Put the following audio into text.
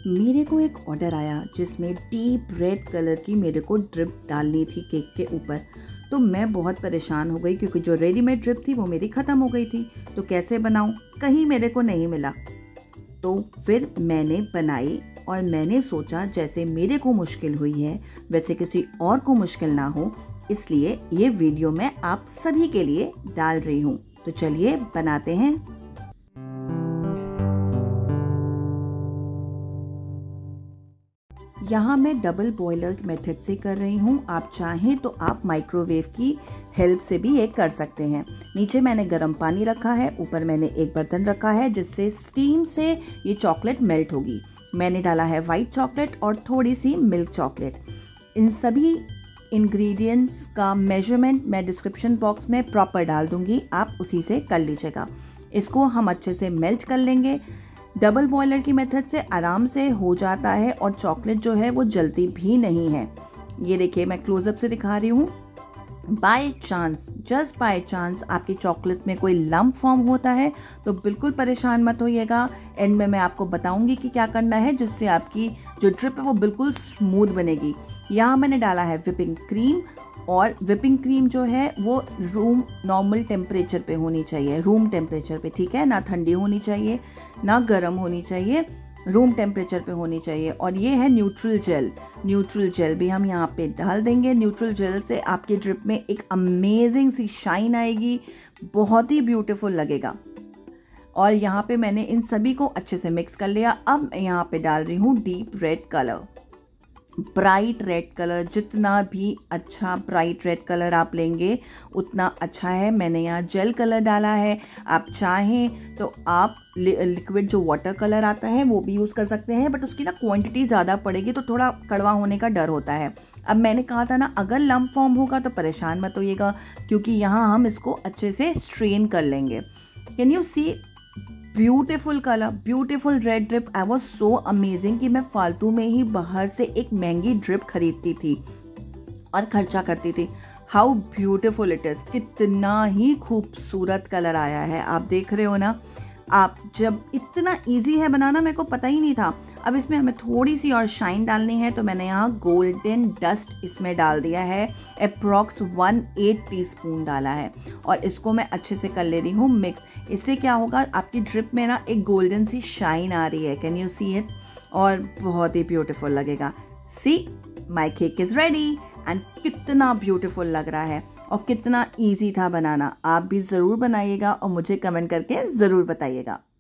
मेरे को एक ऑर्डर आया जिसमें डीप रेड कलर की मेरे को ड्रिप डालनी थी केक के ऊपर। तो मैं बहुत परेशान हो गई क्योंकि जो रेडीमेड ड्रिप थी वो मेरी ख़त्म हो गई थी। तो कैसे बनाऊं, कहीं मेरे को नहीं मिला। तो फिर मैंने बनाई और मैंने सोचा जैसे मेरे को मुश्किल हुई है वैसे किसी और को मुश्किल ना हो, इसलिए ये वीडियो मैं आप सभी के लिए डाल रही हूँ। तो चलिए बनाते हैं। यहाँ मैं डबल बॉयलर मेथड से कर रही हूँ। आप चाहें तो आप माइक्रोवेव की हेल्प से भी ये कर सकते हैं। नीचे मैंने गर्म पानी रखा है, ऊपर मैंने एक बर्तन रखा है जिससे स्टीम से ये चॉकलेट मेल्ट होगी। मैंने डाला है वाइट चॉकलेट और थोड़ी सी मिल्क चॉकलेट। इन सभी इंग्रेडिएंट्स का मेजरमेंट मैं डिस्क्रिप्शन बॉक्स में प्रॉपर डाल दूंगी, आप उसी से कर लीजिएगा। इसको हम अच्छे से मेल्ट कर लेंगे। डबल बॉयलर की मेथड से आराम से हो जाता है और चॉकलेट जो है वो जलती भी नहीं है। ये देखिए मैं क्लोजअप से दिखा रही हूँ। By chance, just by chance आपकी चॉकलेट में कोई लम्प फॉर्म होता है तो बिल्कुल परेशान मत होइएगा। एंड में मैं आपको बताऊंगी कि क्या करना है जिससे आपकी जो ड्रिप है वो बिल्कुल स्मूथ बनेगी। यहाँ मैंने डाला है विपिंग क्रीम, और विपिंग क्रीम जो है वो रूम नॉर्मल टेम्परेचर पे होनी चाहिए, रूम टेम्परेचर पे, ठीक है ना। ठंडी होनी चाहिए ना गर्म होनी चाहिए, रूम टेम्परेचर पे होनी चाहिए। और ये है न्यूट्रल जेल। न्यूट्रल जेल भी हम यहाँ पे डाल देंगे। न्यूट्रल जेल से आपकी ड्रिप में एक अमेजिंग सी शाइन आएगी, बहुत ही ब्यूटीफुल लगेगा। और यहाँ पे मैंने इन सभी को अच्छे से मिक्स कर लिया। अब यहाँ पे डाल रही हूँ deep red colour, bright red colour. जितना भी अच्छा ब्राइट रेड कलर आप लेंगे उतना अच्छा है। मैंने यहाँ जेल कलर डाला है। आप चाहें तो आप लिक्विड जो वाटर कलर आता है वो भी यूज़ कर सकते हैं, बट उसकी ना क्वांटिटी ज़्यादा पड़ेगी तो थोड़ा कड़वा होने का डर होता है। अब मैंने कहा था ना, अगर लम्प फॉर्म होगा तो परेशान मत होइएगा क्योंकि यहाँ हम इसको अच्छे से स्ट्रेन कर लेंगे। Can you see beautiful colour, beautiful red drip. I was so amazing कि मैं फालतू में ही बाहर से एक महंगी ड्रिप खरीदती थी और खर्चा करती थी। हाउ ब्यूटीफुल इट इज़, कितना ही खूबसूरत कलर आया है। आप देख रहे हो ना, आप जब इतना इजी है बनाना, मेरे को पता ही नहीं था। अब इसमें हमें थोड़ी सी और शाइन डालनी है तो मैंने यहाँ गोल्डन डस्ट इसमें डाल दिया है। अप्रॉक्स 1/8 टीस्पून डाला है और इसको मैं अच्छे से कर ले रही हूँ मिक्स। इससे क्या होगा, आपकी ड्रिप में ना एक गोल्डन सी शाइन आ रही है। Can you see it? और बहुत ही ब्यूटीफुल लगेगा। See, my cake is ready and कितना ब्यूटीफुल लग रहा है और कितना इजी था बनाना। आप भी ज़रूर बनाइएगा और मुझे कमेंट करके ज़रूर बताइएगा।